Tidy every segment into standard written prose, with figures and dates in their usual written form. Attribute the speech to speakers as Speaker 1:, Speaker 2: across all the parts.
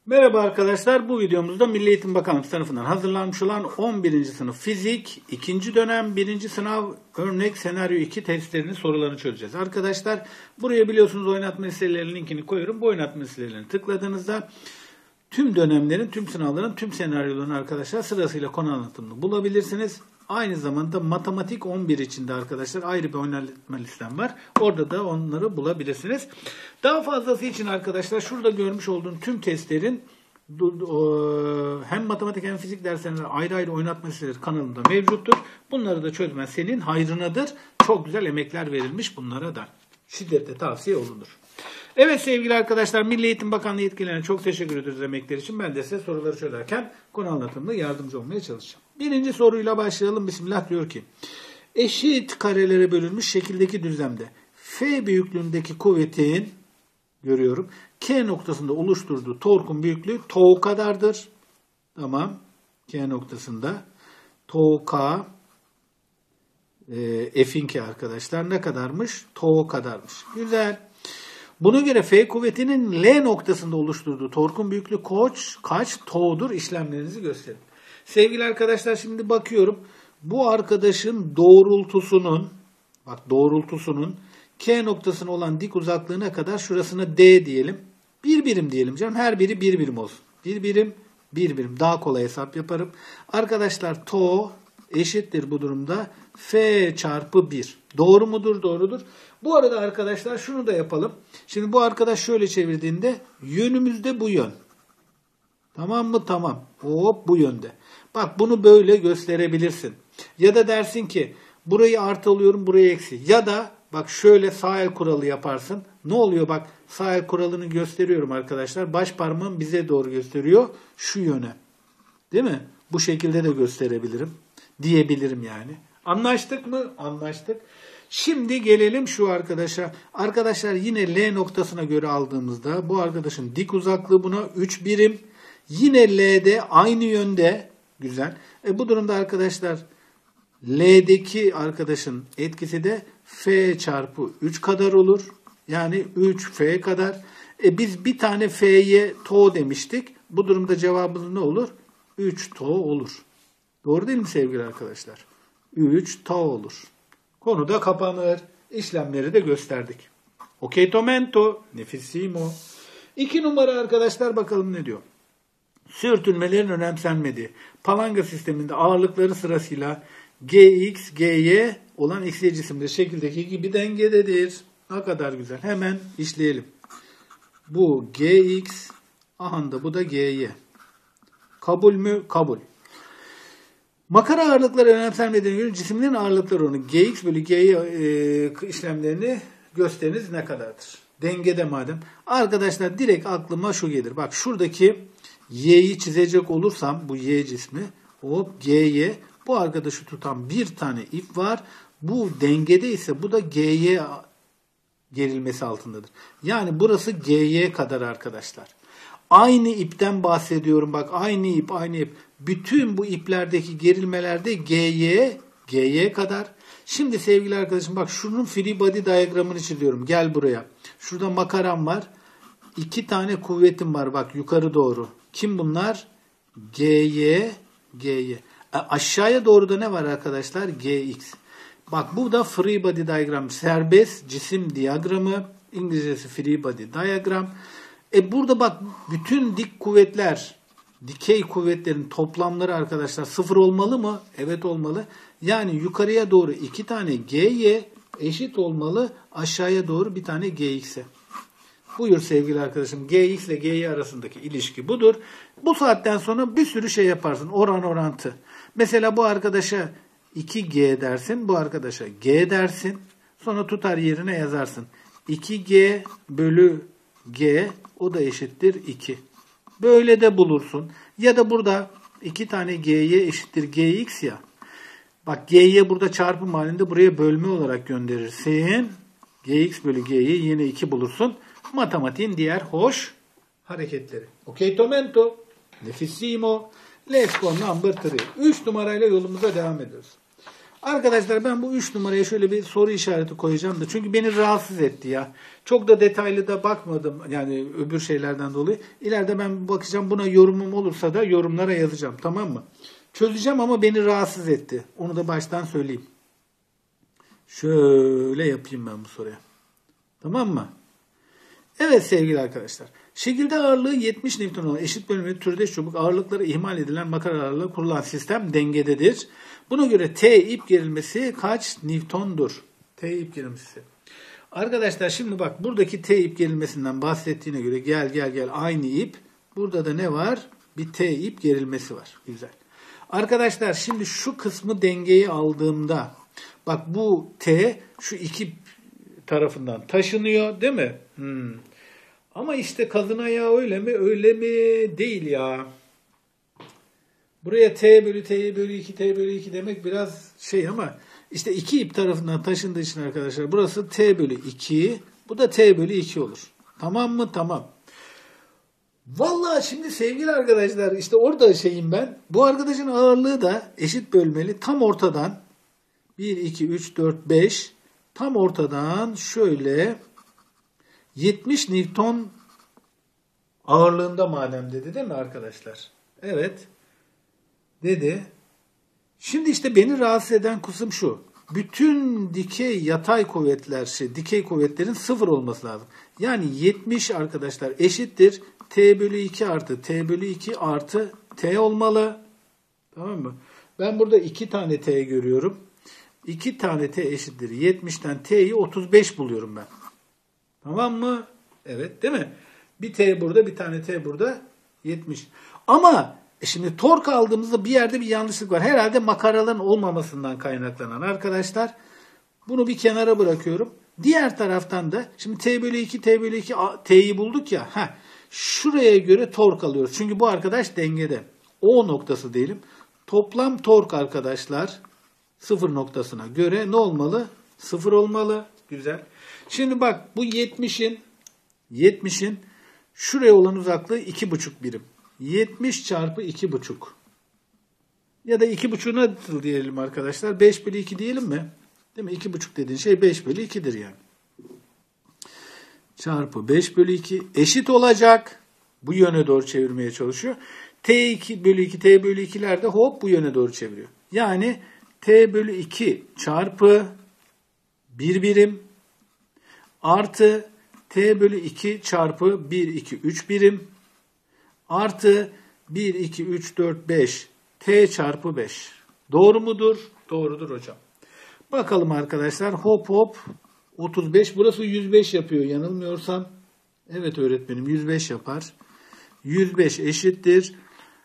Speaker 1: Merhaba arkadaşlar, bu videomuzda Milli Eğitim Bakanlığı tarafından hazırlanmış olan 11. sınıf fizik 2. dönem 1. sınav örnek senaryo 2 testlerinin sorularını çözeceğiz. Arkadaşlar buraya biliyorsunuz oynatma listelerinin linkini koyuyorum. Bu oynatma listelerini tıkladığınızda tüm dönemlerin, tüm sınavların, tüm senaryolarını arkadaşlar sırasıyla konu anlatımını bulabilirsiniz. Aynı zamanda matematik 11 içinde arkadaşlar ayrı bir oynatma listem var. Orada da onları bulabilirsiniz. Daha fazlası için arkadaşlar şurada görmüş olduğum tüm testlerin hem matematik hem fizik derslerinde ayrı ayrı oynatma listeleri kanalımda mevcuttur. Bunları da çözmen senin hayrınadır. Çok güzel emekler verilmiş bunlara da. Şiddetle tavsiye olunur. Evet sevgili arkadaşlar, Milli Eğitim Bakanlığı yetkililerine çok teşekkür ederiz emekleri için. Ben de size soruları çözerken konu anlatımında yardımcı olmaya çalışacağım. Birinci soruyla başlayalım. Bismillah diyor ki, eşit karelere bölünmüş şekildeki düzlemde F büyüklüğündeki kuvvetin, görüyorum, K noktasında oluşturduğu torkun büyüklüğü tau kadardır. Tamam. K noktasında tau K F'in K arkadaşlar ne kadarmış? Tau kadarmış. Güzel. Buna göre F kuvvetinin L noktasında oluşturduğu torkun büyüklüğü kaç tau'dur? İşlemlerinizi gösterin. Sevgili arkadaşlar şimdi bakıyorum. Bu arkadaşın doğrultusunun K noktasına olan dik uzaklığına kadar şurasına D diyelim. Bir birim diyelim canım. Her biri bir birim olsun. Bir birim. Daha kolay hesap yaparım. Arkadaşlar tau eşittir bu durumda F çarpı 1. Doğru mudur? Doğrudur. Bu arada arkadaşlar şunu da yapalım. Şimdi bu arkadaş şöyle çevirdiğinde yönümüzde bu yön. Tamam mı? Tamam. Hop bu yönde. Bak bunu böyle gösterebilirsin. Ya da dersin ki burayı artı alıyorum, burayı eksi. Ya da bak şöyle sağ el kuralı yaparsın. Ne oluyor bak, sağ el kuralını gösteriyorum arkadaşlar. Baş parmağım bize doğru gösteriyor. Şu yöne. Değil mi? Bu şekilde de gösterebilirim. Diyebilirim yani. Anlaştık mı? Anlaştık. Şimdi gelelim şu arkadaşa. Arkadaşlar yine L noktasına göre aldığımızda bu arkadaşın dik uzaklığı buna 3 birim. Yine L'de aynı yönde. Güzel. Bu durumda arkadaşlar L'deki arkadaşın etkisi de F çarpı 3 kadar olur. Yani 3F kadar. Biz bir tane F'ye tau demiştik. Bu durumda cevabımız ne olur? 3 tau olur. Doğru değil mi sevgili arkadaşlar? 3 tau olur. Konu da kapanır. İşlemleri de gösterdik. Ok tomento. Nefissimo. 2 numara arkadaşlar bakalım ne diyor. Sürtünmelerin önemsenmediği palanga sisteminde ağırlıkları sırasıyla Gx, Gy olan x cisimleri şekildeki gibi dengededir. Ne kadar güzel. Hemen işleyelim. Bu Gx, aha da bu da Gy. Kabul mü? Kabul. Makara ağırlıkları önemsenmediğine göre cisimlerin ağırlıkları onu Gx bölü Gy işlemlerini gösteriniz ne kadardır? Dengede madem. Arkadaşlar direkt aklıma şu gelir. Bak şuradaki Y'yi çizecek olursam bu Y cismi hop Gy, bu arkadaşı tutan bir tane ip var. Bu dengede ise bu da Gy gerilmesi altındadır. Yani burası Gy kadar arkadaşlar. Aynı ipten bahsediyorum. Bak aynı ip. Bütün bu iplerdeki gerilmelerde Gy kadar. Şimdi sevgili arkadaşım bak şunun free body diyagramını çiziyorum. Gel buraya. Şurada makaram var. 2 tane kuvvetim var bak yukarı doğru. Kim bunlar? Gy. Aşağıya doğru da ne var arkadaşlar? Gx. Bak bu da free body diagram. Serbest cisim diyagramı. İngilizcesi free body diagram. Burada bak bütün dik kuvvetler, dikey kuvvetlerin toplamları arkadaşlar sıfır olmalı mı? Evet olmalı. Yani yukarıya doğru 2 tane Gy eşit olmalı. Aşağıya doğru bir tane Gx'e. Buyur sevgili arkadaşım. Gx ile Gy arasındaki ilişki budur. Bu saatten sonra bir sürü şey yaparsın. Orantı. Mesela bu arkadaşa 2G dersin. Bu arkadaşa G dersin. Sonra tutar yerine yazarsın. 2G bölü G o da eşittir 2. Böyle de bulursun. Ya da burada 2 tane G'ye eşittir Gx ya. Bak G'ye burada çarpım halinde buraya bölme olarak gönderirsin. Gx bölü G'yi yine 2 bulursun. Matematiğin diğer hoş hareketleri. Ok tomento. Nefissimo. Let's go number 3. 3 numarayla yolumuza devam ediyoruz. Arkadaşlar ben bu 3 numaraya şöyle bir soru işareti koyacağım da. Çünkü beni rahatsız etti ya. Çok da detaylı da bakmadım. Yani öbür şeylerden dolayı. İleride ben bakacağım. Buna yorumum olursa da yorumlara yazacağım. Tamam mı? Çözeceğim ama beni rahatsız etti. Onu da baştan söyleyeyim. Şöyle yapayım ben bu soruya. Tamam mı? Evet sevgili arkadaşlar. Şekilde ağırlığı 70 Newton olan eşit bölümlü türdeş çubuk ağırlıkları ihmal edilen makara ağırlığı kurulan sistem dengededir. Buna göre T ip gerilmesi kaç Newton'dur? T ip gerilmesi. Arkadaşlar şimdi bak buradaki T ip gerilmesinden bahsettiğine göre gel aynı ip. Burada da ne var? Bir T ip gerilmesi var. Güzel. Arkadaşlar şimdi şu kısmı dengeye aldığımda bak bu T şu iki tarafından taşınıyor değil mi? Ama işte kadın ayağı öyle mi? Öyle mi? Değil ya. Buraya T bölü T bölü 2 T bölü 2 demek biraz şey ama işte iki ip tarafından taşındığı için arkadaşlar burası T bölü 2 bu da T bölü 2 olur. Tamam mı? Tamam. Vallahi şimdi sevgili arkadaşlar işte orada şeyim ben. Bu arkadaşın ağırlığı da eşit bölmeli tam ortadan 1, 2, 3, 4, 5 tam ortadan şöyle 70 Newton ağırlığında madem dedi değil mi arkadaşlar? Evet. Dedi. Şimdi işte beni rahatsız eden kısım şu. Bütün dikey yatay kuvvetler, dikey kuvvetlerin 0 olması lazım. Yani 70 arkadaşlar eşittir. T bölü 2 artı T bölü 2 artı T olmalı. Tamam mı? Ben burada 2 tane T görüyorum. 2 tane T eşittir. 70'ten T'yi 35 buluyorum ben. Tamam mı? Evet değil mi? Bir T burada, bir tane T burada. 70. Ama şimdi tork aldığımızda bir yerde bir yanlışlık var. Herhalde makaraların olmamasından kaynaklanan arkadaşlar. Bunu bir kenara bırakıyorum. Diğer taraftan da şimdi T bölü 2, T bölü 2 T'yi bulduk ya. Şuraya göre tork alıyoruz. Çünkü bu arkadaş dengede. O noktası diyelim. Toplam tork arkadaşlar 0 noktasına göre ne olmalı? 0 olmalı. Güzel. Şimdi bak bu 70'in şuraya olan uzaklığı 2,5 birim. 70 çarpı 2,5. Ya da 2,5 nasıl diyelim arkadaşlar? 5 bölü 2 diyelim mi? Değil mi? 2,5 dediğin şey 5 bölü 2'dir yani. Çarpı 5 bölü 2 eşit olacak. Bu yöne doğru çevirmeye çalışıyor. T2 bölü 2, T bölü 2'ler de hop bu yöne doğru çeviriyor. Yani T bölü 2 çarpı 1 birim artı T bölü 2 çarpı 1, 2, 3 birim artı 1, 2, 3, 4, 5 T çarpı 5. Doğru mudur? Doğrudur hocam. Bakalım arkadaşlar. Hop hop 35. Burası 105 yapıyor yanılmıyorsam. Evet öğretmenim 105 yapar. 105 eşittir.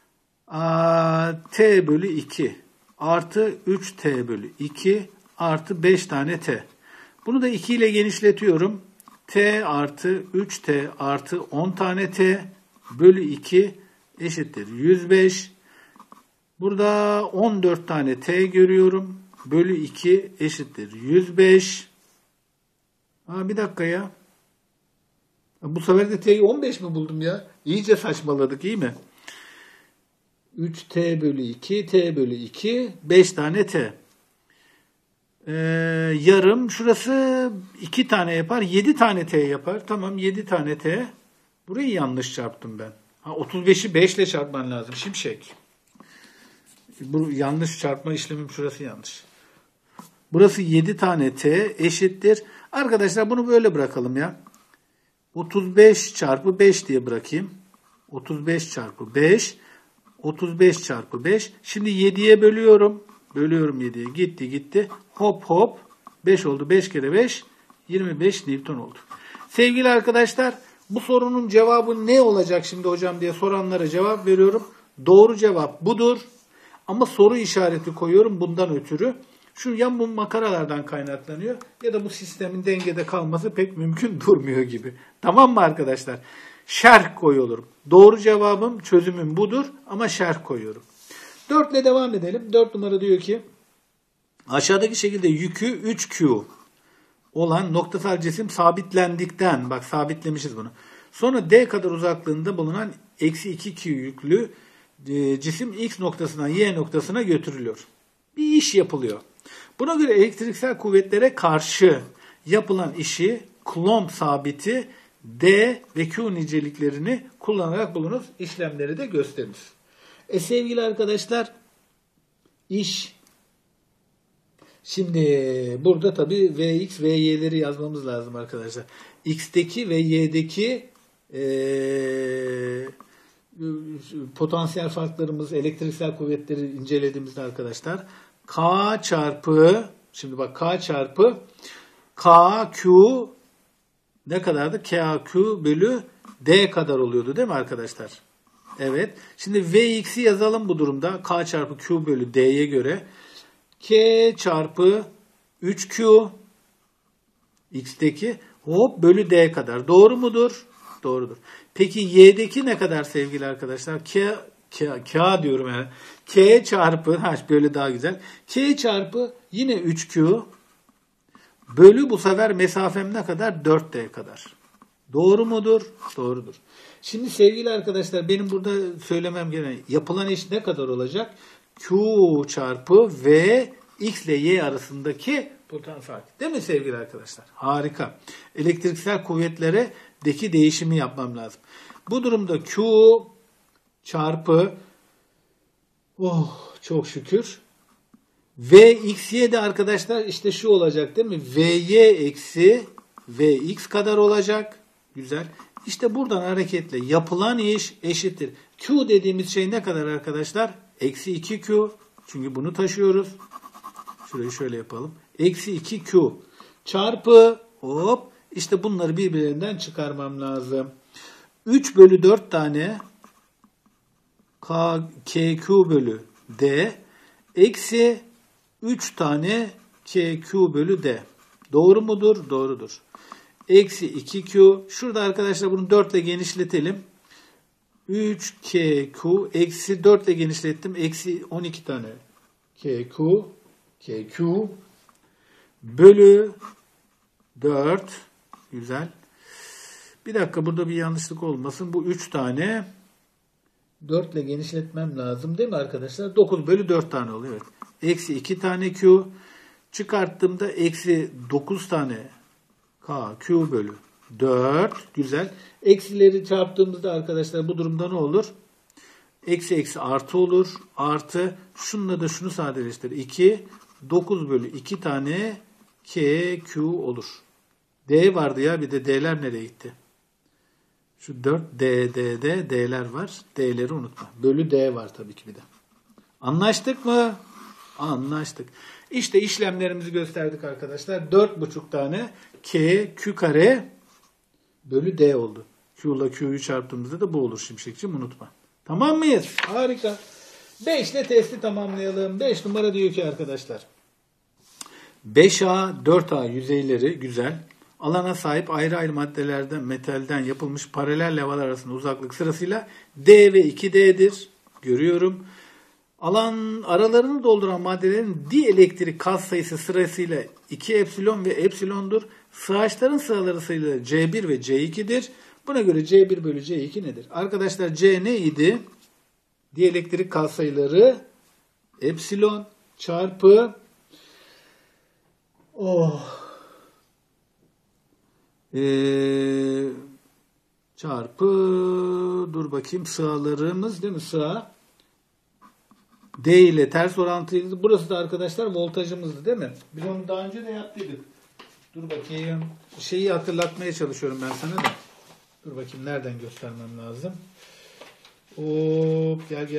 Speaker 1: T bölü 2 artı 3T bölü 2 artı 5 tane T. Bunu da 2 ile genişletiyorum. T artı 3T artı 10 tane T bölü 2 eşittir 105. Burada 14 tane T görüyorum. Bölü 2 eşittir 105. Bir dakika ya. Bu sefer de T'yi 15 mi buldum ya? İyice saçmaladık iyi mi? 3T bölü 2, T bölü 2, 5 tane T. Yarım. Şurası 2 tane yapar. 7 tane T yapar. Tamam 7 tane T. Burayı yanlış çarptım ben. 35'i 5 ile çarpman lazım. Şimşek. Bu yanlış çarpma işlemim şurası yanlış. Burası 7 tane T eşittir. Arkadaşlar bunu böyle bırakalım ya. 35 çarpı 5 diye bırakayım. 35 çarpı 5. 35 çarpı 5. Şimdi 7'ye bölüyorum. Bölüyorum 7'ye. Gitti. Hop hop. 5 oldu. 5 kere 5. 25 Newton oldu. Sevgili arkadaşlar bu sorunun cevabı ne olacak şimdi hocam diye soranlara cevap veriyorum. Doğru cevap budur. Ama soru işareti koyuyorum bundan ötürü. Şu ya bu makaralardan kaynaklanıyor ya da bu sistemin dengede kalması pek mümkün durmuyor gibi. Tamam mı arkadaşlar? Şerh koyuyorum. Doğru cevabım, çözümüm budur ama şerh koyuyorum. 4 ile devam edelim. 4 numara diyor ki aşağıdaki şekilde yükü 3Q olan noktasal cisim sabitlendikten, bak sabitlemişiz bunu. Sonra D kadar uzaklığında bulunan eksi 2Q yüklü cisim X noktasından Y noktasına götürülüyor. Bir iş yapılıyor. Buna göre elektriksel kuvvetlere karşı yapılan işi Coulomb sabiti D ve Q niceliklerini kullanarak bulunuz. İşlemleri de gösteriniz. Sevgili arkadaşlar, iş. Şimdi burada tabii Vx, Vy'leri yazmamız lazım arkadaşlar. X'teki ve Y'deki potansiyel farklarımız, elektriksel kuvvetleri incelediğimizde arkadaşlar K çarpı, şimdi bak K çarpı KQ ne kadardı? KQ bölü D kadar oluyordu değil mi arkadaşlar? Evet. Şimdi Vx'i yazalım bu durumda. K çarpı Q bölü D'ye göre. K çarpı 3Q X'teki hop bölü D kadar. Doğru mudur? Doğrudur. Peki Y'deki ne kadar sevgili arkadaşlar? K diyorum yani. K çarpı, böyle daha güzel. K çarpı yine 3Q bölü bu sefer mesafem ne kadar? 4D kadar. Doğru mudur? Doğrudur. Şimdi sevgili arkadaşlar benim burada söylemem gereken yapılan iş ne kadar olacak? Q çarpı V X ile Y arasındaki potansiyel fark. Değil mi sevgili arkadaşlar? Harika. Elektriksel kuvvetleredeki değişimi yapmam lazım. Bu durumda Q çarpı çok şükür Vxy de arkadaşlar işte şu olacak değil mi? Vy eksi Vx kadar olacak. Güzel. İşte buradan hareketle yapılan iş eşittir. Q dediğimiz şey ne kadar arkadaşlar? Eksi 2Q. Çünkü bunu taşıyoruz. Şurayı şöyle yapalım. Eksi 2Q çarpı hop işte bunları birbirlerinden çıkarmam lazım. 3 bölü 4 tane KQ bölü D eksi 3 tane KQ bölü D. Doğru mudur? Doğrudur. Eksi 2Q. Şurada arkadaşlar bunu 4 ile genişletelim. 3KQ eksi 4 ile genişlettim. Eksi 12 tane KQ bölü 4. Güzel. Bir dakika burada bir yanlışlık olmasın. Bu 3 tane 4 ile genişletmem lazım değil mi arkadaşlar? 9 bölü 4 tane oluyor. Evet. Eksi 2 tane Q. Çıkarttığımda eksi 9 tane KQ bölü 4. Güzel. Eksileri çarptığımızda arkadaşlar bu durumda ne olur? Eksi eksi artı olur. Artı şununla da şunu sadeleştir. 2. 9 bölü 2 tane KQ olur. D vardı ya, bir de D'ler nereye gitti? Şu 4 D'ler var. D'leri unutma. Bölü D var tabii ki bir de. Anlaştık mı? Anlaştık. İşte işlemlerimizi gösterdik arkadaşlar. 4,5 tane Q kare bölü D oldu. Q ile Q'yu çarptığımızda da bu olur Şimşekciğim, unutma. Tamam mıyız? Harika. 5 ile testi tamamlayalım. 5 numara diyor ki arkadaşlar. 5A, 4A yüzeyleri güzel. Alana sahip ayrı ayrı maddelerden, metalden yapılmış paralel levhalar arasında uzaklık sırasıyla D ve 2D'dir. Görüyorum. Alan aralarını dolduran maddelerin dielektrik katsayısı sırasıyla 2 epsilon ve epsilondur. Sığaçların sıraları sayıları C1 ve C2'dir. Buna göre C1 bölü C2 nedir? Arkadaşlar C neydi? Dielektrik katsayıları epsilon çarpı çarpı dur bakayım sıralarımız değil mi? Sıra D ile ters orantılıydı. Burası da arkadaşlar voltajımızdı değil mi? Biz onu daha önce de yaptıydık. Dur bakayım. Şeyi hatırlatmaya çalışıyorum ben sana da. Dur bakayım nereden göstermem lazım. Hop gel.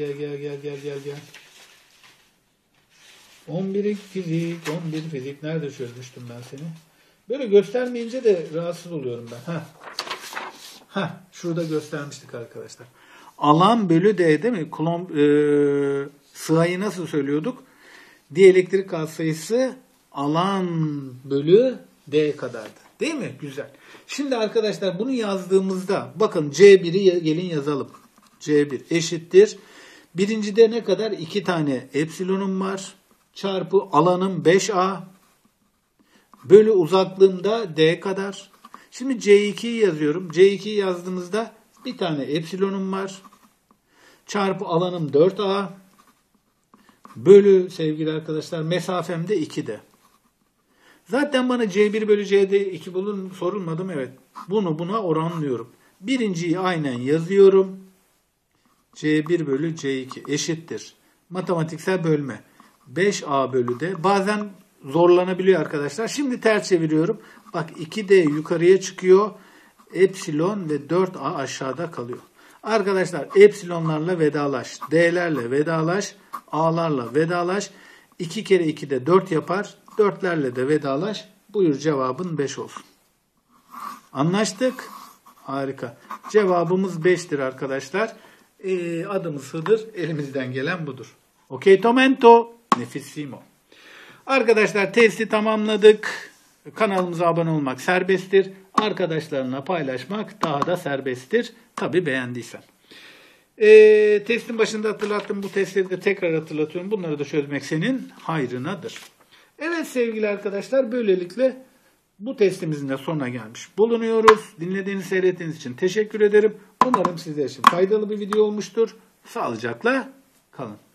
Speaker 1: 11 fizik nerede çözmüştüm ben seni? Böyle göstermeyince de rahatsız oluyorum ben. Şurada göstermiştik arkadaşlar. Alan bölü D değil mi? Sığayı nasıl söylüyorduk? Dielektrik katsayısı alan bölü D kadardı. Değil mi? Güzel. Şimdi arkadaşlar bunu yazdığımızda bakın C1'i gelin yazalım. C1 eşittir. Birincide ne kadar? 2 tane epsilonum var. Çarpı alanım 5A. Bölü uzaklığımda D kadar. Şimdi C2'yi yazıyorum. C2'yi yazdığımızda bir tane epsilonum var. Çarpı alanım 4A. Bölü sevgili arkadaşlar mesafem de 2'de. Zaten bana C1 bölü C2 sorulmadı mı? Evet. Bunu buna oranlıyorum. Birinciyi aynen yazıyorum. C1 bölü C2 eşittir. Matematiksel bölme. 5A bölü D. Bazen zorlanabiliyor arkadaşlar. Şimdi ters çeviriyorum. Bak 2D yukarıya çıkıyor. Epsilon ve 4A aşağıda kalıyor. Arkadaşlar epsilonlarla vedalaş. D'lerle vedalaş. A'larla vedalaş. 2 kere 2 de 4 yapar. 4'lerle de vedalaş. Buyur cevabın 5 olsun. Anlaştık. Harika. Cevabımız 5'tir arkadaşlar. Adımız Hıdır. Elimizden gelen budur. Okey tomento. Nefissimo. Arkadaşlar testi tamamladık. Kanalımıza abone olmak serbesttir. Arkadaşlarına paylaşmak daha da serbesttir. Tabii beğendiysen. Testin başında hatırlattım. Bu testleri de tekrar hatırlatıyorum. Bunları da çözmek senin hayrınadır. Evet sevgili arkadaşlar, böylelikle bu testimizin de sonuna gelmiş bulunuyoruz. Dinlediğiniz, seyrettiğiniz için teşekkür ederim. Umarım sizler için faydalı bir video olmuştur. Sağlıcakla kalın.